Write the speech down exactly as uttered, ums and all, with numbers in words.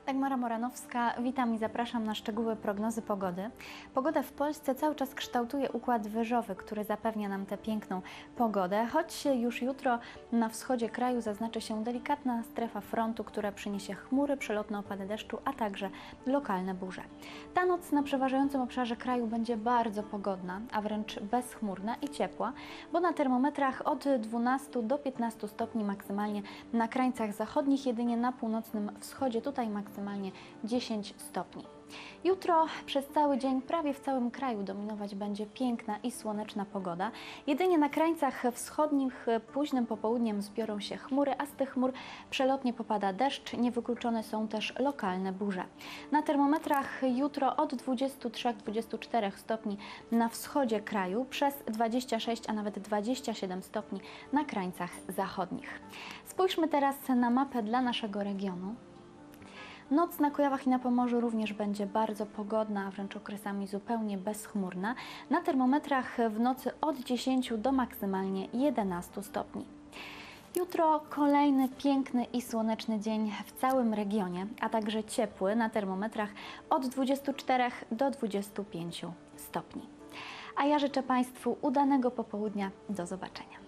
Dagmara Moranowska, witam i zapraszam na szczegóły prognozy pogody. Pogoda w Polsce cały czas kształtuje układ wyżowy, który zapewnia nam tę piękną pogodę, choć już jutro na wschodzie kraju zaznaczy się delikatna strefa frontu, która przyniesie chmury, przelotne opady deszczu, a także lokalne burze. Ta noc na przeważającym obszarze kraju będzie bardzo pogodna, a wręcz bezchmurna i ciepła, bo na termometrach od dwunastu do piętnastu stopni maksymalnie na krańcach zachodnich, jedynie na północnym wschodzie, tutaj maksymalnie maksymalnie dziesięć stopni. Jutro przez cały dzień prawie w całym kraju dominować będzie piękna i słoneczna pogoda. Jedynie na krańcach wschodnich późnym popołudniem zbiorą się chmury, a z tych chmur przelotnie popada deszcz. Niewykluczone są też lokalne burze. Na termometrach jutro od dwudziestu trzech do dwudziestu czterech stopni na wschodzie kraju, przez dwadzieścia sześć, a nawet dwadzieścia siedem stopni na krańcach zachodnich. Spójrzmy teraz na mapę dla naszego regionu. Noc na Kujawach i na Pomorzu również będzie bardzo pogodna, a wręcz okresami zupełnie bezchmurna. Na termometrach w nocy od dziesięciu do maksymalnie jedenastu stopni. Jutro kolejny piękny i słoneczny dzień w całym regionie, a także ciepły na termometrach od dwudziestu czterech do dwudziestu pięciu stopni. A ja życzę Państwu udanego popołudnia. Do zobaczenia.